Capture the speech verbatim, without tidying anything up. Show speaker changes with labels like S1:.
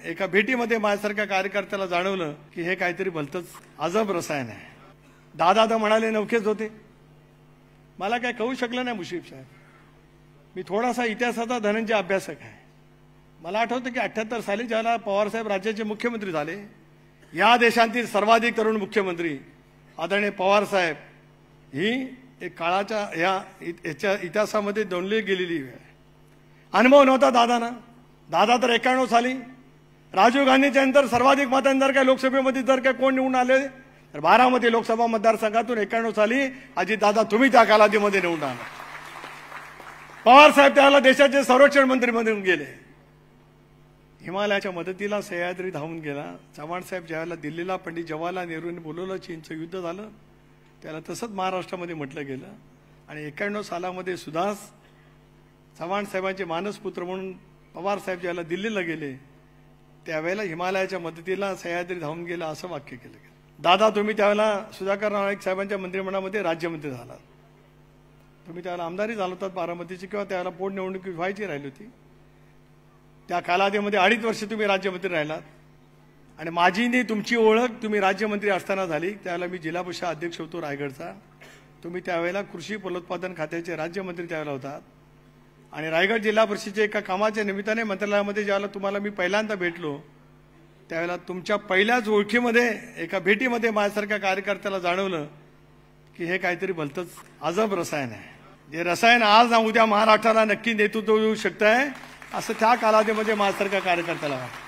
S1: एका भेटीमध्ये माझ्यासारख्या कार्यकर्त्याला जाणवलं की हे काहीतरी भलतंच अजब रसायन आहे। दादा तर म्हणाले नवखेच होते, मला काय कळू शकलं नाही मुश्रीफ साहेब। मी थोडासा इतिहासाचा धनंजय अभ्यासक आहे। मला आठवतं की अठ्ठ्याहत्तर साली ज्याला पवार साहेब राज्याचे मुख्यमंत्री झाले, या देशातील सर्वाधिक तरुण मुख्यमंत्री आदरणीय पवार साहेब ही एक काळाच्या या याच्या इतिहासामध्ये दोनली गेलेली वेळ आहे। अनुभव नव्हता दादांना। दादा तर एक्क्याण्णव साली राजीव गांधीच्या नंतर सर्वाधिक मतांनी जर काय लोकसभेमध्ये जर काय कोण निवडून आले तर बारामती लोकसभा मतदारसंघातून एक्क्याण्णव साली अजित दादा तुम्ही त्या कालावधीमध्ये निवडून आला। पवार साहेब त्याला देशाचे संरक्षण मंत्री म्हणून गेले। हिमालयाच्या मदतीला सह्याद्री धावून गेला। चव्हाण साहेब ज्यावेळेला दिल्लीला पंडित जवाहरलाल नेहरूंनी बोलवलं, चीनचं युद्ध झालं, त्याला तसंच महाराष्ट्रामध्ये म्हटलं गेलं। आणि एक्क्याण्णव सालामध्ये सुद्धा चव्हाण साहेबांचे मानसपुत्र म्हणून पवार साहेब ज्यावेळेला दिल्लीला गेले त्यावेळेला हिमालयाच्या मदतीला सह्याद्री धावून गेला असं वाक्य केलं गेलं। दादा तुम्ही त्यावेळेला सुधाकर नाईक साहेबांच्या मंत्रिमंडळामध्ये राज्यमंत्री झालात। तुम्ही त्यावेळेला आमदारी झाला होतात बारामतीची, किंवा त्यावेळेला पोटनिवडणूक व्हायची राहिली होती। त्या कालावधीमध्ये अडीच वर्ष तुम्ही राज्यमंत्री राहिलात। आणि माझी नी तुमची ओळख तुम्ही राज्यमंत्री असताना झाली। त्यावेळेला मी जिल्हा परिषद अध्यक्ष होतो रायगडचा। तुम्ही त्यावेळेला कृषी फलोत्पादन खात्याचे राज्यमंत्री त्यावेळेला होतात। आणि रायगड जिल्हा परिषदेच्या एका कामाच्या निमित्ताने मंत्रालयामध्ये ज्यावेळेला तुम्हाला मी पहिल्यांदा भेटलो त्यावेळेला तुमच्या पहिल्याच ओळखीमध्ये एका भेटीमध्ये माझ्यासारख्या कार्यकर्त्याला जाणवलं की हे काहीतरी भलतंच अजब रसायन आहे। जे रसायन आज ना उद्या महाराष्ट्राला नक्की नेतृत्व देऊ शकतंय असं त्या कालावधीमध्ये माझ्यासारख्या कार्यकर्त्याला वाटतं।